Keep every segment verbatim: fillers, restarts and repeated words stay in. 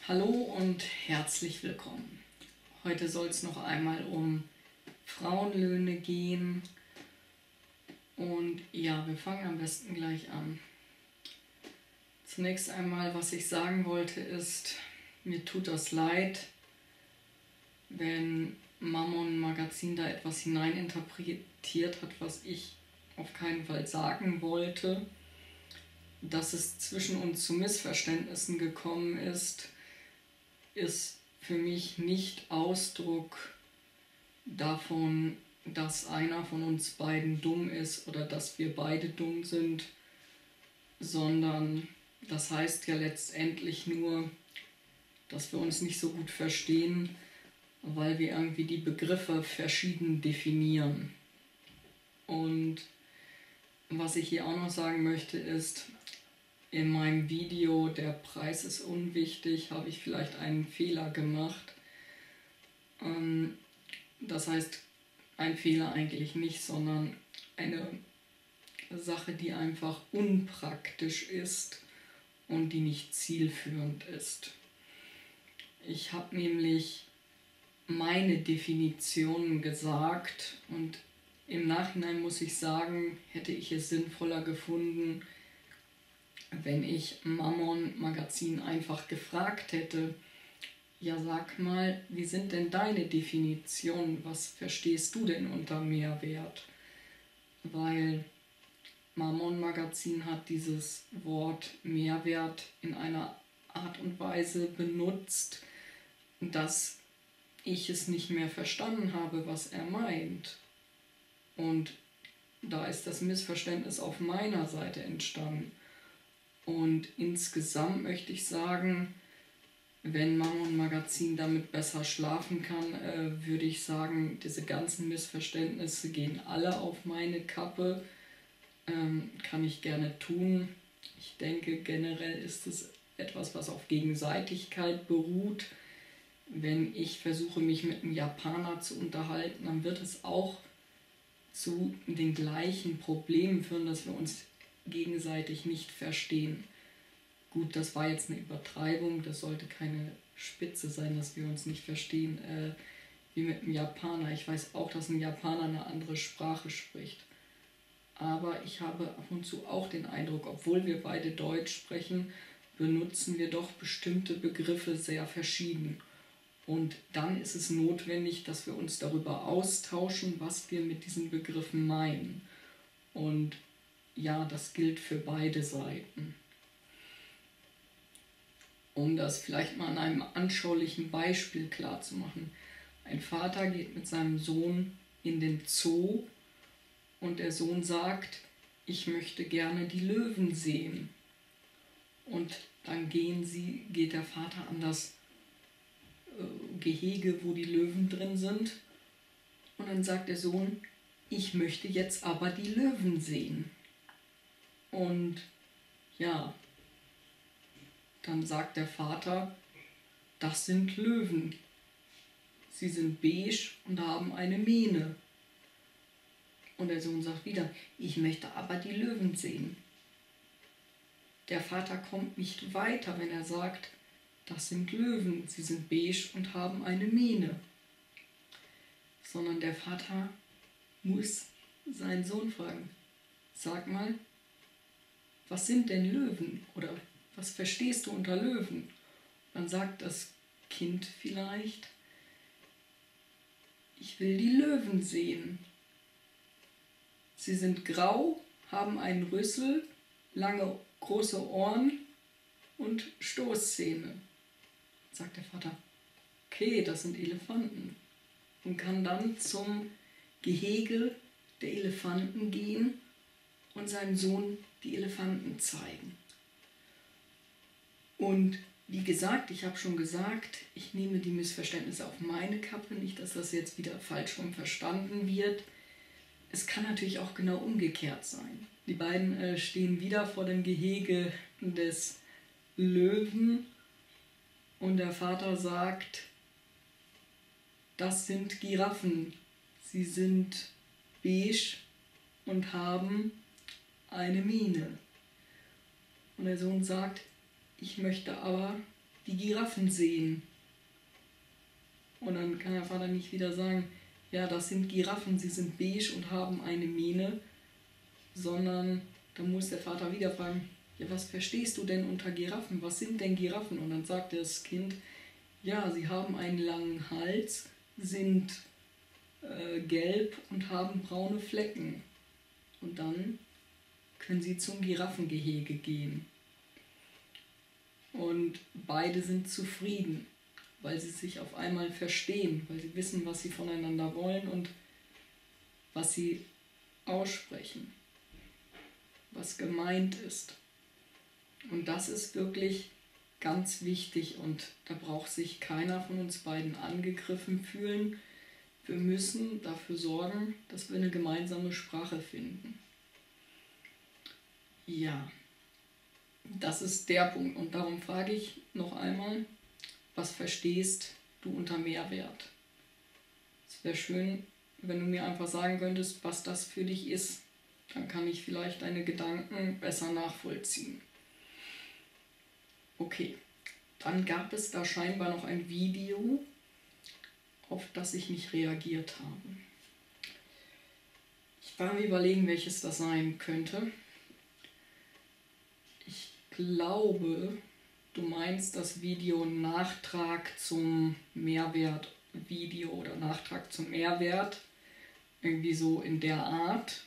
Hallo und herzlich willkommen. Heute soll es noch einmal um Frauenlöhne gehen. Und ja, wir fangen am besten gleich an. Zunächst einmal, was ich sagen wollte, ist, mir tut das leid, wenn Mammon Magazin da etwas hineininterpretiert hat, was ich auf keinen Fall sagen wollte. Dass es zwischen uns zu Missverständnissen gekommen ist, ist für mich nicht Ausdruck davon, dass einer von uns beiden dumm ist oder dass wir beide dumm sind, sondern das heißt ja letztendlich nur, dass wir uns nicht so gut verstehen, weil wir irgendwie die Begriffe verschieden definieren. Und was ich hier auch noch sagen möchte ist, in meinem Video "Der Preis ist unwichtig" habe ich vielleicht einen Fehler gemacht. Das heißt, ein Fehler eigentlich nicht, sondern eine Sache, die einfach unpraktisch ist und die nicht zielführend ist. Ich habe nämlich meine Definitionen gesagt und im Nachhinein muss ich sagen, hätte ich es sinnvoller gefunden, wenn ich Mammon Magazin einfach gefragt hätte, ja sag mal, wie sind denn deine Definitionen, was verstehst du denn unter Mehrwert? Weil Mammon Magazin hat dieses Wort Mehrwert in einer Art und Weise benutzt, dass ich es nicht mehr verstanden habe, was er meint. Und da ist das Missverständnis auf meiner Seite entstanden. Und insgesamt möchte ich sagen, wenn Mammon Magazin damit besser schlafen kann, äh, würde ich sagen, diese ganzen Missverständnisse gehen alle auf meine Kappe. Ähm, kann ich gerne tun. Ich denke, generell ist es etwas, was auf Gegenseitigkeit beruht. Wenn ich versuche, mich mit einem Japaner zu unterhalten, dann wird es auch zu den gleichen Problemen führen, dass wir uns gegenseitig nicht verstehen. Gut, das war jetzt eine Übertreibung, das sollte keine Spitze sein, dass wir uns nicht verstehen, äh, wie mit einem Japaner. Ich weiß auch, dass ein Japaner eine andere Sprache spricht. Aber ich habe ab und zu auch den Eindruck, obwohl wir beide Deutsch sprechen, benutzen wir doch bestimmte Begriffe sehr verschieden. Und dann ist es notwendig, dass wir uns darüber austauschen, was wir mit diesen Begriffen meinen. Und ja, das gilt für beide Seiten. Um das vielleicht mal an einem anschaulichen Beispiel klarzumachen. Ein Vater geht mit seinem Sohn in den Zoo und der Sohn sagt, ich möchte gerne die Löwen sehen. Und dann gehen sie, geht der Vater an das äh, Gehege, wo die Löwen drin sind. Und dann sagt der Sohn, ich möchte jetzt aber die Löwen sehen. Und ja, dann sagt der Vater, das sind Löwen. Sie sind beige und haben eine Mähne. Und der Sohn sagt wieder, ich möchte aber die Löwen sehen. Der Vater kommt nicht weiter, wenn er sagt, das sind Löwen, sie sind beige und haben eine Mähne. Sondern der Vater muss seinen Sohn fragen, sag mal, was sind denn Löwen? Oder was verstehst du unter Löwen? Dann sagt das Kind vielleicht, ich will die Löwen sehen. Sie sind grau, haben einen Rüssel, lange große Ohren und Stoßzähne. Sagt der Vater, okay, das sind Elefanten. Und kann dann zum Gehege der Elefanten gehen und seinem Sohn die Elefanten zeigen. Und wie gesagt, ich habe schon gesagt, ich nehme die Missverständnisse auf meine Kappe, nicht, dass das jetzt wieder falsch rum verstanden wird. Es kann natürlich auch genau umgekehrt sein. Die beiden äh, stehen wieder vor dem Gehege des Löwen und der Vater sagt, das sind Giraffen. Sie sind beige und haben eine Mähne. Und der Sohn sagt, ich möchte aber die Giraffen sehen. Und dann kann der Vater nicht wieder sagen, ja, das sind Giraffen, sie sind beige und haben eine Mähne, sondern dann muss der Vater wieder fragen, ja, was verstehst du denn unter Giraffen? Was sind denn Giraffen? Und dann sagt das Kind, ja, sie haben einen langen Hals, sind äh, gelb und haben braune Flecken. Und dann können sie zum Giraffengehege gehen. Und beide sind zufrieden, weil sie sich auf einmal verstehen, weil sie wissen, was sie voneinander wollen und was sie aussprechen, was gemeint ist. Und das ist wirklich ganz wichtig und da braucht sich keiner von uns beiden angegriffen fühlen. Wir müssen dafür sorgen, dass wir eine gemeinsame Sprache finden. Ja, das ist der Punkt. Und darum frage ich noch einmal, was verstehst du unter Mehrwert? Es wäre schön, wenn du mir einfach sagen könntest, was das für dich ist. Dann kann ich vielleicht deine Gedanken besser nachvollziehen. Okay, dann gab es da scheinbar noch ein Video, auf das ich nicht reagiert habe. Ich war mir überlegen, welches das sein könnte. Ich glaube, du meinst das Video Nachtrag zum Mehrwert-Video oder Nachtrag zum Mehrwert. Irgendwie so in der Art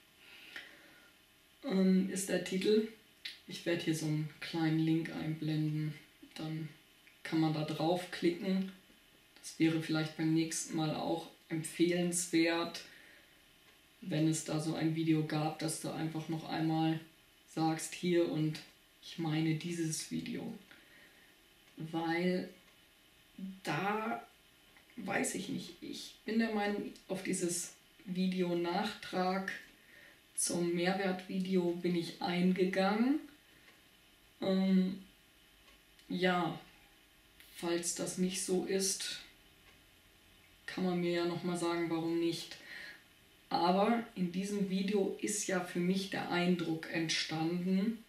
ähm, ist der Titel. Ich werde hier so einen kleinen Link einblenden. Dann kann man da draufklicken. Das wäre vielleicht beim nächsten Mal auch empfehlenswert, wenn es da so ein Video gab, dass du einfach noch einmal sagst, hier und ich meine dieses Video. Weil da weiß ich nicht. Ich bin der Meinung, auf dieses Video Nachtrag zum Mehrwertvideo bin ich eingegangen. Ähm, ja, falls das nicht so ist, kann man mir ja nochmal sagen, warum nicht. Aber in diesem Video ist ja für mich der Eindruck entstanden,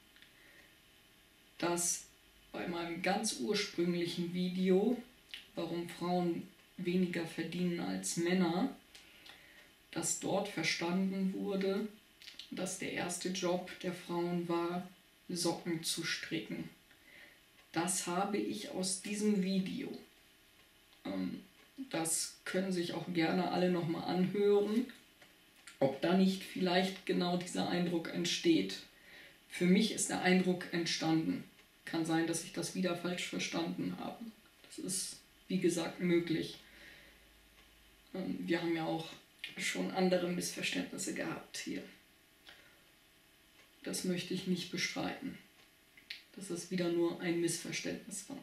dass bei meinem ganz ursprünglichen Video, warum Frauen weniger verdienen als Männer, dass dort verstanden wurde, dass der erste Job der Frauen war, Socken zu stricken. Das habe ich aus diesem Video. Das können sich auch gerne alle nochmal anhören, ob da nicht vielleicht genau dieser Eindruck entsteht. Für mich ist der Eindruck entstanden. Kann sein, dass ich das wieder falsch verstanden habe. Das ist, wie gesagt, möglich. Wir haben ja auch schon andere Missverständnisse gehabt hier. Das möchte ich nicht bestreiten, dass es wieder nur ein Missverständnis war.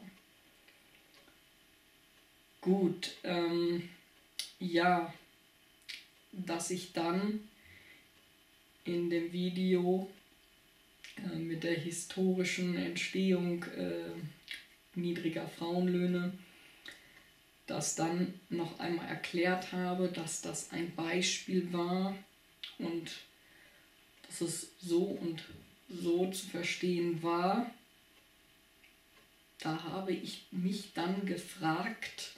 Gut, ähm, ja, dass ich dann in dem Video äh, mit der historischen Entstehung äh, niedriger Frauenlöhne das dann noch einmal erklärt habe, dass das ein Beispiel war und dass es so und so zu verstehen war. Da habe ich mich dann gefragt,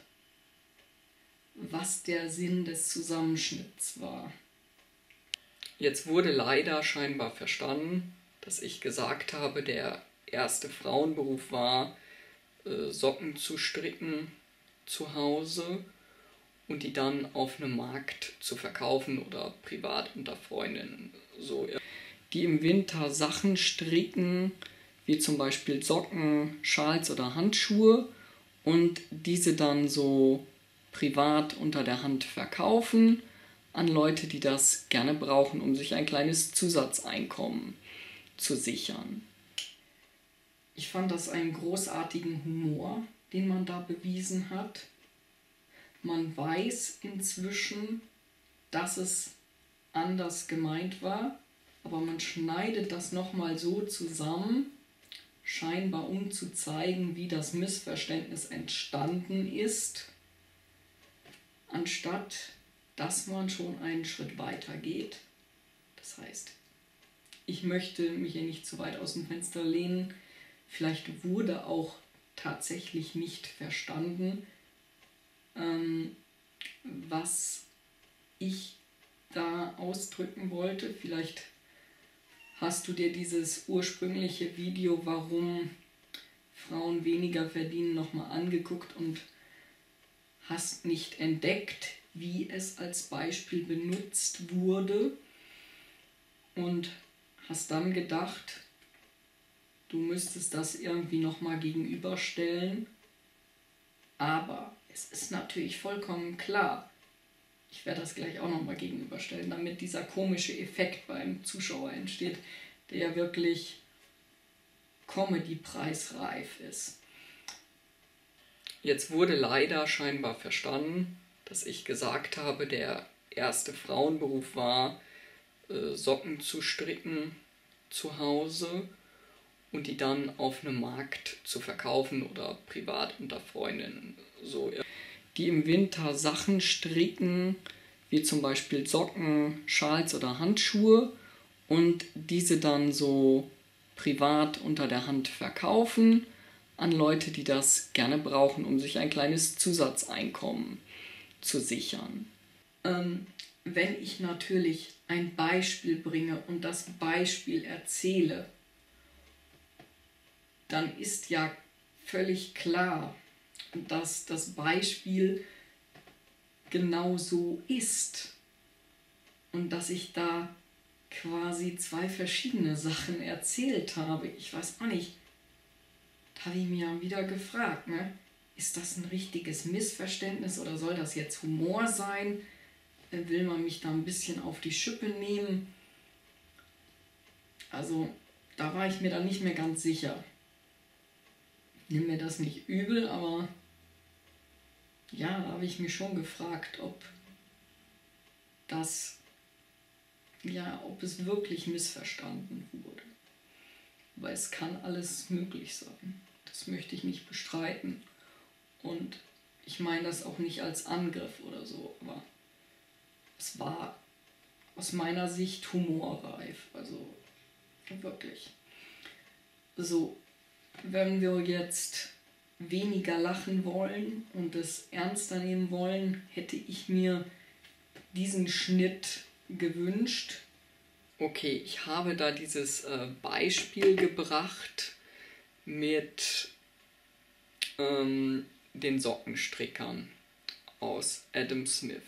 was der Sinn des Zusammenschnitts war. Jetzt wurde leider scheinbar verstanden, dass ich gesagt habe, der erste Frauenberuf war, Socken zu stricken zu Hause und die dann auf einem Markt zu verkaufen oder privat unter Freundinnen. So, die im Winter Sachen stricken, wie zum Beispiel Socken, Schals oder Handschuhe und diese dann so privat unter der Hand verkaufen an Leute, die das gerne brauchen, um sich ein kleines Zusatzeinkommen zu sichern. Ich fand das einen großartigen Humor, den man da bewiesen hat. Man weiß inzwischen, dass es anders gemeint war, aber man schneidet das nochmal so zusammen, scheinbar um zu zeigen, wie das Missverständnis entstanden ist, anstatt dass man schon einen Schritt weiter geht. Das heißt, ich möchte mich hier nicht zu weit aus dem Fenster lehnen. Vielleicht wurde auch tatsächlich nicht verstanden, ähm, was ich da ausdrücken wollte. Vielleicht hast du dir dieses ursprüngliche Video, warum Frauen weniger verdienen, nochmal angeguckt und hast nicht entdeckt, wie es als Beispiel benutzt wurde und hast dann gedacht, du müsstest das irgendwie nochmal gegenüberstellen. Aber es ist natürlich vollkommen klar, ich werde das gleich auch nochmal gegenüberstellen, damit dieser komische Effekt beim Zuschauer entsteht, der ja wirklich Comedy-preisreif ist. Jetzt wurde leider scheinbar verstanden, dass ich gesagt habe, der erste Frauenberuf war, äh, Socken zu stricken zu Hause und die dann auf einem Markt zu verkaufen oder privat unter Freundinnen. So, die im Winter Sachen stricken, wie zum Beispiel Socken, Schals oder Handschuhe und diese dann so privat unter der Hand verkaufen an Leute, die das gerne brauchen, um sich ein kleines Zusatzeinkommen zu sichern. Ähm, wenn ich natürlich ein Beispiel bringe und das Beispiel erzähle, dann ist ja völlig klar, dass das Beispiel genau so ist und dass ich da quasi zwei verschiedene Sachen erzählt habe. Ich weiß auch nicht, da habe ich mich ja wieder gefragt, ne? Ist das ein richtiges Missverständnis oder soll das jetzt Humor sein? Will man mich da ein bisschen auf die Schippe nehmen? Also, da war ich mir dann nicht mehr ganz sicher. Nimm mir das nicht übel, aber ja, da habe ich mich schon gefragt, ob das, ja, ob es wirklich missverstanden wurde. Weil es kann alles möglich sein. Das möchte ich nicht bestreiten. Und ich meine das auch nicht als Angriff oder so, aber es war aus meiner Sicht humorreif. Also wirklich. So, wenn wir jetzt weniger lachen wollen und es ernster nehmen wollen, hätte ich mir diesen Schnitt gewünscht. Okay, ich habe da dieses äh, Beispiel gebracht mit ähm, den Sockenstrickern aus Adam Smith.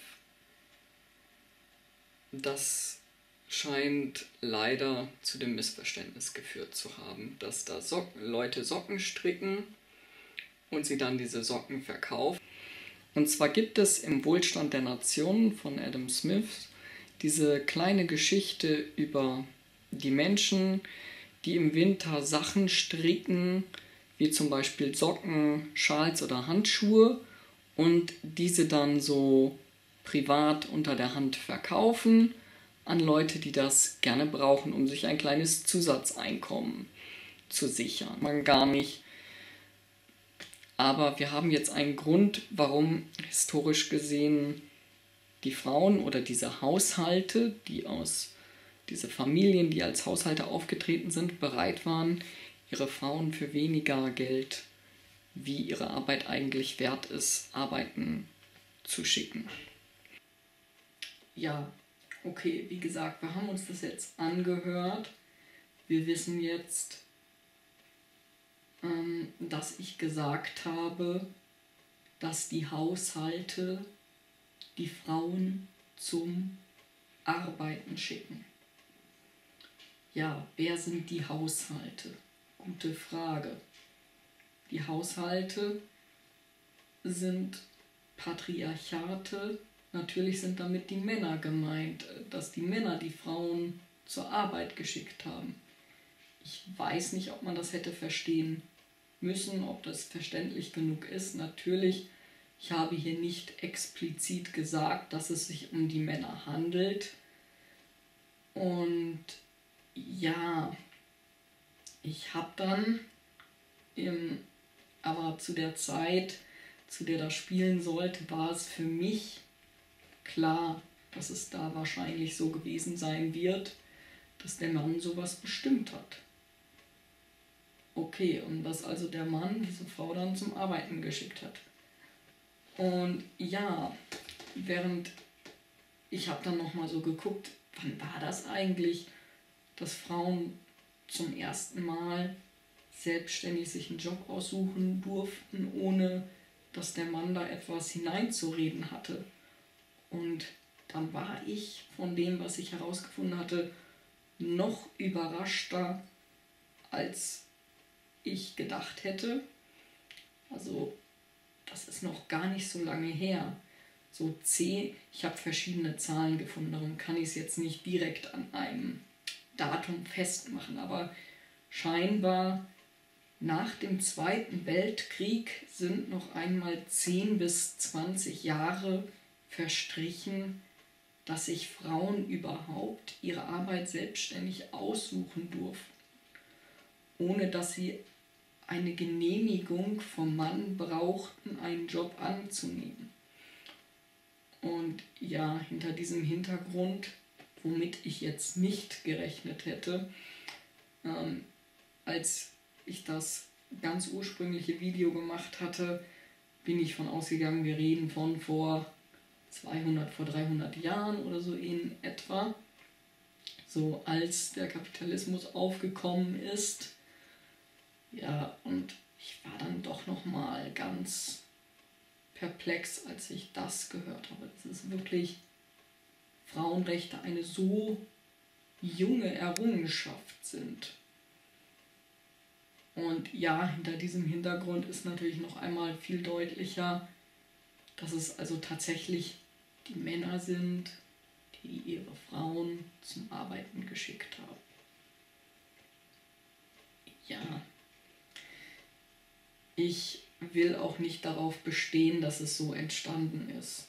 Das scheint leider zu dem Missverständnis geführt zu haben, dass da Socken, Leute Socken stricken und sie dann diese Socken verkaufen. Und zwar gibt es im Wohlstand der Nationen von Adam Smith diese kleine Geschichte über die Menschen, die im Winter Sachen stricken, wie zum Beispiel Socken, Schals oder Handschuhe und diese dann so privat unter der Hand verkaufen an Leute, die das gerne brauchen, um sich ein kleines Zusatzeinkommen zu sichern. Man gar nicht. Aber wir haben jetzt einen Grund, warum historisch gesehen die Frauen oder diese Haushalte, die aus diese Familien, die als Haushalte aufgetreten sind, bereit waren, ihre Frauen für weniger Geld, wie ihre Arbeit eigentlich wert ist, arbeiten zu schicken. Ja, okay, wie gesagt, wir haben uns das jetzt angehört. Wir wissen jetzt, ähm, dass ich gesagt habe, dass die Haushalte die Frauen zum Arbeiten schicken. Ja, wer sind die Haushalte? Gute Frage. Die Haushalte sind Patriarchate. Natürlich sind damit die Männer gemeint, dass die Männer die Frauen zur Arbeit geschickt haben. Ich weiß nicht, ob man das hätte verstehen müssen, ob das verständlich genug ist. Natürlich, ich habe hier nicht explizit gesagt, dass es sich um die Männer handelt. Und ja, ich habe dann, im, aber zu der Zeit, zu der das spielen sollte, war es für mich klar, dass es da wahrscheinlich so gewesen sein wird, dass der Mann sowas bestimmt hat. okay, und dass also der Mann diese Frau dann zum Arbeiten geschickt hat. Und ja, während ich habe dann nochmal so geguckt, wann war das eigentlich, dass Frauen zum ersten Mal selbstständig sich einen Job aussuchen durften, ohne dass der Mann da etwas hineinzureden hatte. Und dann war ich von dem, was ich herausgefunden hatte, noch überraschter, als ich gedacht hätte. Also das ist noch gar nicht so lange her. So zehn, ich habe verschiedene Zahlen gefunden, darum kann ich es jetzt nicht direkt an einem Datum festmachen, aber scheinbar nach dem Zweiten Weltkrieg sind noch einmal zehn bis zwanzig Jahre verstrichen, dass sich Frauen überhaupt ihre Arbeit selbstständig aussuchen durften, ohne dass sie eine Genehmigung vom Mann brauchten, einen Job anzunehmen. Und ja, hinter diesem Hintergrund, womit ich jetzt nicht gerechnet hätte, ähm, als ich das ganz ursprüngliche Video gemacht hatte, bin ich von ausgegangen, wir reden von vor zweihundert, vor dreihundert Jahren oder so in etwa, so als der Kapitalismus aufgekommen ist. Ja, und ich war dann doch nochmal ganz perplex, als ich das gehört habe. Es ist wirklich Frauenrechte eine so junge Errungenschaft sind. Und ja, hinter diesem Hintergrund ist natürlich noch einmal viel deutlicher, dass es also tatsächlich die Männer sind, die ihre Frauen zum Arbeiten geschickt haben. Ja, ich will auch nicht darauf bestehen, dass es so entstanden ist.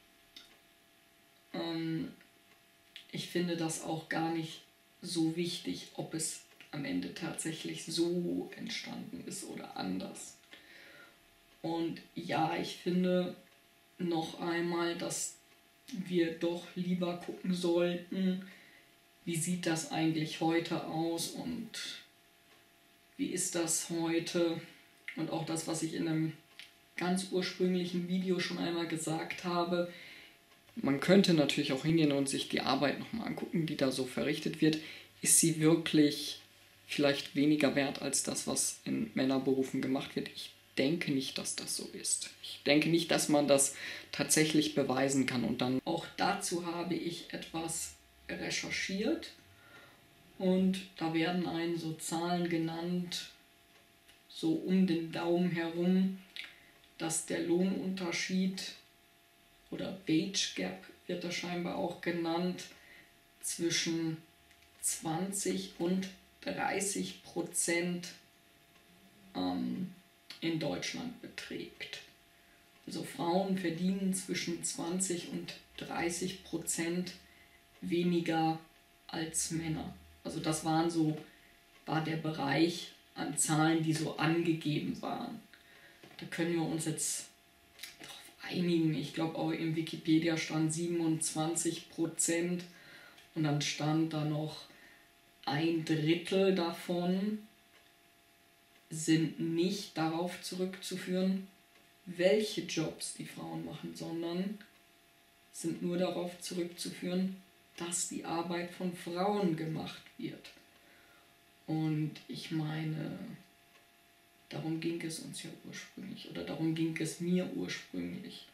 Ähm, ich finde das auch gar nicht so wichtig, ob es am Ende tatsächlich so entstanden ist oder anders. Und ja, ich finde noch einmal, dass wir doch lieber gucken sollten, wie sieht das eigentlich heute aus und wie ist das heute. Und auch das, was ich in einem ganz ursprünglichen Video schon einmal gesagt habe, man könnte natürlich auch hingehen und sich die Arbeit nochmal angucken, die da so verrichtet wird. Ist sie wirklich vielleicht weniger wert als das, was in Männerberufen gemacht wird? Ich denke nicht, dass das so ist. Ich denke nicht, dass man das tatsächlich beweisen kann. Und dann auch dazu habe ich etwas recherchiert und da werden einem so Zahlen genannt, so um den Daumen herum, dass der Lohnunterschied oder Wage Gap wird das scheinbar auch genannt, zwischen zwanzig und dreißig Prozent ähm, in Deutschland beträgt. Also Frauen verdienen zwischen zwanzig und dreißig Prozent weniger als Männer. Also das waren so, war der Bereich an Zahlen, die so angegeben waren. Da können wir uns jetzt darauf einigen. Ich glaube auch im Wikipedia stand siebenundzwanzig Prozent und dann stand da noch ein Drittel davon sind nicht darauf zurückzuführen, welche Jobs die Frauen machen, sondern sind nur darauf zurückzuführen, dass die Arbeit von Frauen gemacht wird. Und ich meine, darum ging es uns ja ursprünglich, oder darum ging es mir ursprünglich.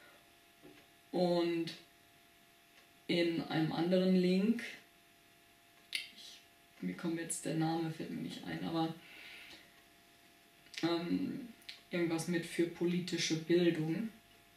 Und in einem anderen Link, ich, mir kommt jetzt der Name, fällt mir nicht ein, aber ähm, irgendwas mit für politische Bildung,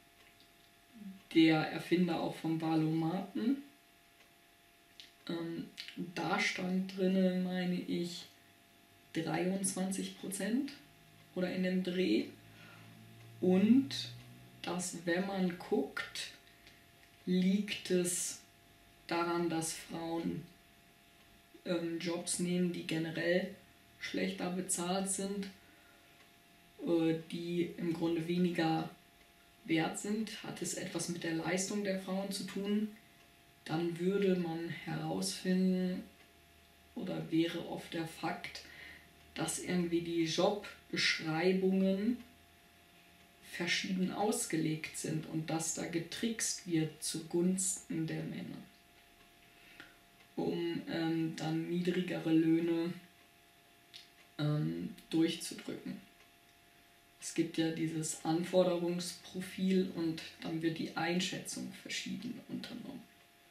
der Erfinder auch vom Valomaten. Ähm, da stand drin, meine ich, dreiundzwanzig Prozent oder in dem Dreh. Und dass, wenn man guckt, liegt es daran, dass Frauen ähm, Jobs nehmen, die generell schlechter bezahlt sind, äh, die im Grunde weniger wert sind. Hat es etwas mit der Leistung der Frauen zu tun, dann würde man herausfinden, oder wäre oft der Fakt, dass irgendwie die Jobbeschreibungen verschieden ausgelegt sind und dass da getrickst wird zugunsten der Männer, um ähm, dann niedrigere Löhne ähm, durchzudrücken. Es gibt ja dieses Anforderungsprofil und dann wird die Einschätzung verschieden unternommen.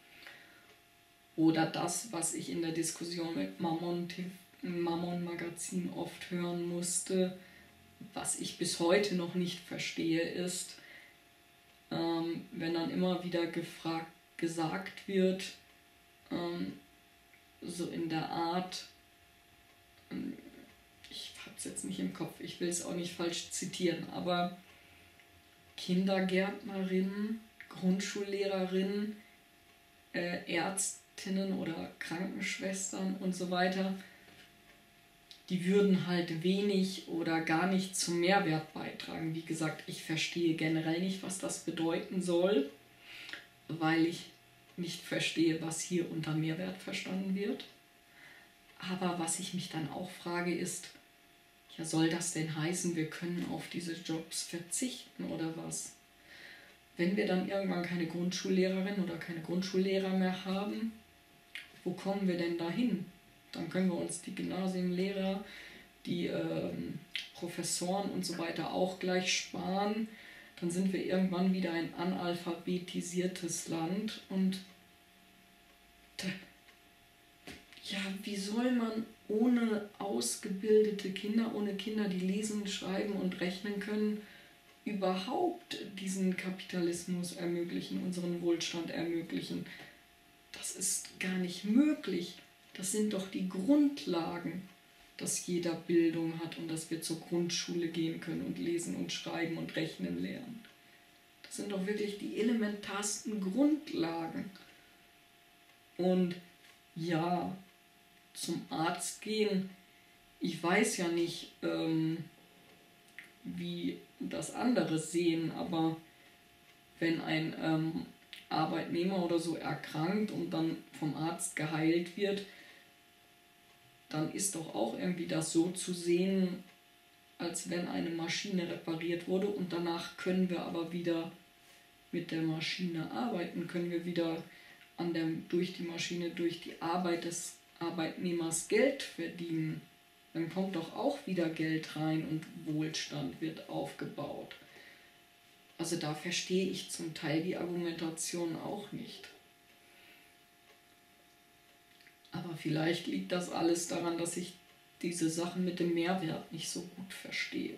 Oder das, was ich in der Diskussion mit Mammon, Mammon Magazin oft hören musste, was ich bis heute noch nicht verstehe, ist, ähm, wenn dann immer wieder gefragt, gesagt wird, ähm, so in der Art, ähm, ich habe es jetzt nicht im Kopf, ich will es auch nicht falsch zitieren, aber Kindergärtnerinnen, Grundschullehrerinnen, äh, Ärztinnen oder Krankenschwestern und so weiter, die würden halt wenig oder gar nicht zum Mehrwert beitragen. Wie gesagt, ich verstehe generell nicht, was das bedeuten soll, weil ich nicht verstehe, was hier unter Mehrwert verstanden wird. Aber was ich mich dann auch frage ist, ja, soll das denn heißen, wir können auf diese Jobs verzichten oder was? Wenn wir dann irgendwann keine Grundschullehrerin oder keine Grundschullehrer mehr haben, wo kommen wir denn dahin? Dann können wir uns die Gymnasiumlehrer, die ähm, Professoren und so weiter auch gleich sparen. Dann sind wir irgendwann wieder ein analphabetisiertes Land. Und ja, wie soll man ohne ausgebildete Kinder, ohne Kinder, die lesen, schreiben und rechnen können, überhaupt diesen Kapitalismus ermöglichen, unseren Wohlstand ermöglichen? Das ist gar nicht möglich. Das sind doch die Grundlagen, dass jeder Bildung hat und dass wir zur Grundschule gehen können und lesen und schreiben und rechnen lernen. Das sind doch wirklich die elementarsten Grundlagen. Und ja, zum Arzt gehen, ich weiß ja nicht, ähm, wie das andere sehen, aber wenn ein ähm, Arbeitnehmer oder so erkrankt und dann vom Arzt geheilt wird, dann ist doch auch irgendwie das so zu sehen, als wenn eine Maschine repariert wurde und danach können wir aber wieder mit der Maschine arbeiten, können wir wieder an der, durch die Maschine, durch die Arbeit des Arbeitnehmers Geld verdienen. Dann kommt doch auch wieder Geld rein und Wohlstand wird aufgebaut. Also da verstehe ich zum Teil die Argumentation auch nicht. Aber vielleicht liegt das alles daran, dass ich diese Sachen mit dem Mehrwert nicht so gut verstehe.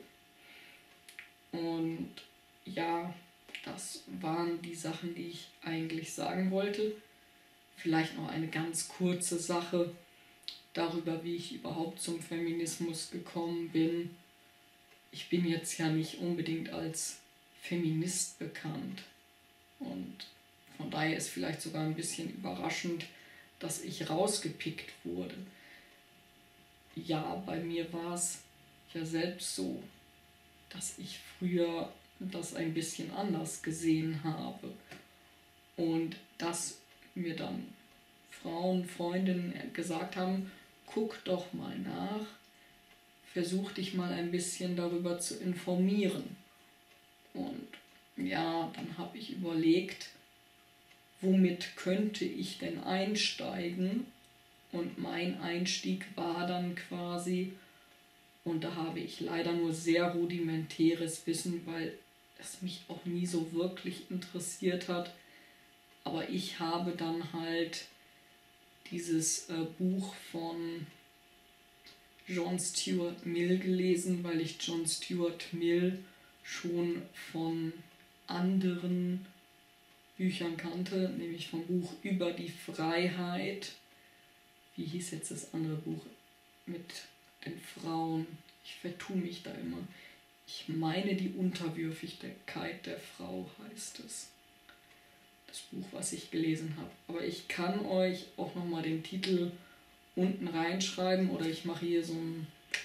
Und ja, das waren die Sachen, die ich eigentlich sagen wollte. Vielleicht noch eine ganz kurze Sache darüber, wie ich überhaupt zum Feminismus gekommen bin. Ich bin jetzt ja nicht unbedingt als Feminist bekannt. Und von daher ist vielleicht sogar ein bisschen überraschend, dass ich rausgepickt wurde. Ja, bei mir war es ja selbst so, dass ich früher das ein bisschen anders gesehen habe. Und dass mir dann Frauen, Freundinnen gesagt haben, guck doch mal nach, versuch dich mal ein bisschen darüber zu informieren. Und ja, dann habe ich überlegt, womit könnte ich denn einsteigen? Und mein Einstieg war dann quasi, und da habe ich leider nur sehr rudimentäres Wissen, weil es mich auch nie so wirklich interessiert hat, aber ich habe dann halt dieses äh, Buch von John Stuart Mill gelesen, weil ich John Stuart Mill schon von anderen Büchern kannte, nämlich vom Buch Über die Freiheit. Wie hieß jetzt das andere Buch mit den Frauen? Ich vertue mich da immer. Ich meine, die Unterwürfigkeit der Frau heißt es. Das Buch, was ich gelesen habe. Aber ich kann euch auch nochmal den Titel unten reinschreiben oder ich mache hier so einen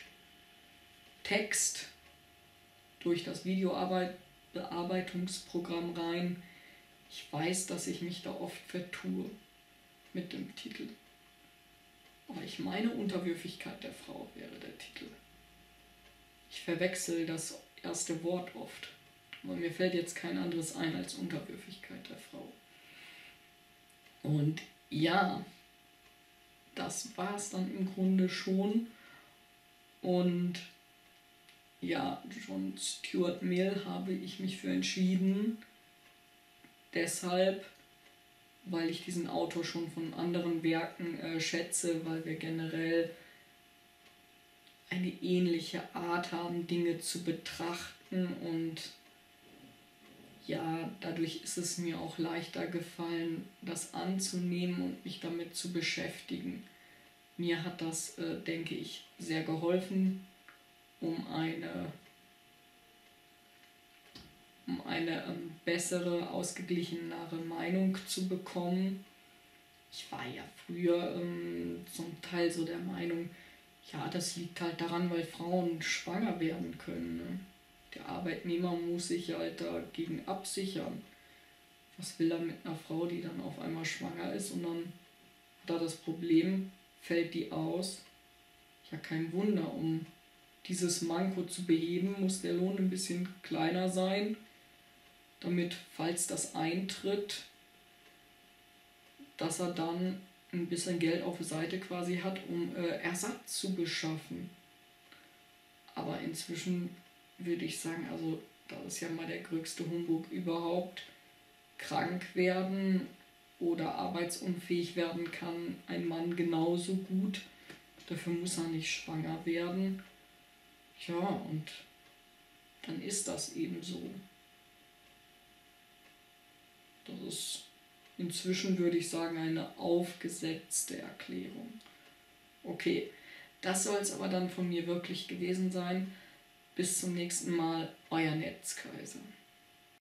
Text durch das Videobearbeitungsprogramm rein. Ich weiß, dass ich mich da oft vertue mit dem Titel. Aber ich meine, Unterwürfigkeit der Frau wäre der Titel. Ich verwechsel das erste Wort oft. Aber mir fällt jetzt kein anderes ein als Unterwürfigkeit der Frau. Und ja, das war es dann im Grunde schon. Und ja, John Stuart Mill habe ich mich für entschieden. Deshalb, weil ich diesen Autor schon von anderen Werken äh, schätze, weil wir generell eine ähnliche Art haben, Dinge zu betrachten, und ja, dadurch ist es mir auch leichter gefallen, das anzunehmen und mich damit zu beschäftigen. Mir hat das, äh, denke ich, sehr geholfen, um eine, um eine ähm, bessere, ausgeglichenere Meinung zu bekommen. Ich war ja früher ähm, zum Teil so der Meinung, ja, das liegt halt daran, weil Frauen schwanger werden können. Ne? Der Arbeitnehmer muss sich halt dagegen absichern. Was will er mit einer Frau, die dann auf einmal schwanger ist und dann hat er das Problem, fällt die aus? Ja, kein Wunder, um dieses Manko zu beheben, muss der Lohn ein bisschen kleiner sein, damit, falls das eintritt, dass er dann ein bisschen Geld auf der Seite quasi hat, um äh, Ersatz zu beschaffen. Aber inzwischen würde ich sagen, also das ist ja mal der größte Humbug überhaupt. Krank werden oder arbeitsunfähig werden kann ein Mann genauso gut. Dafür muss er nicht schwanger werden. Ja, und dann ist das eben so. Das ist inzwischen, würde ich sagen, eine aufgesetzte Erklärung. Okay, das soll es aber dann von mir wirklich gewesen sein. Bis zum nächsten Mal, euer Netzkaiser.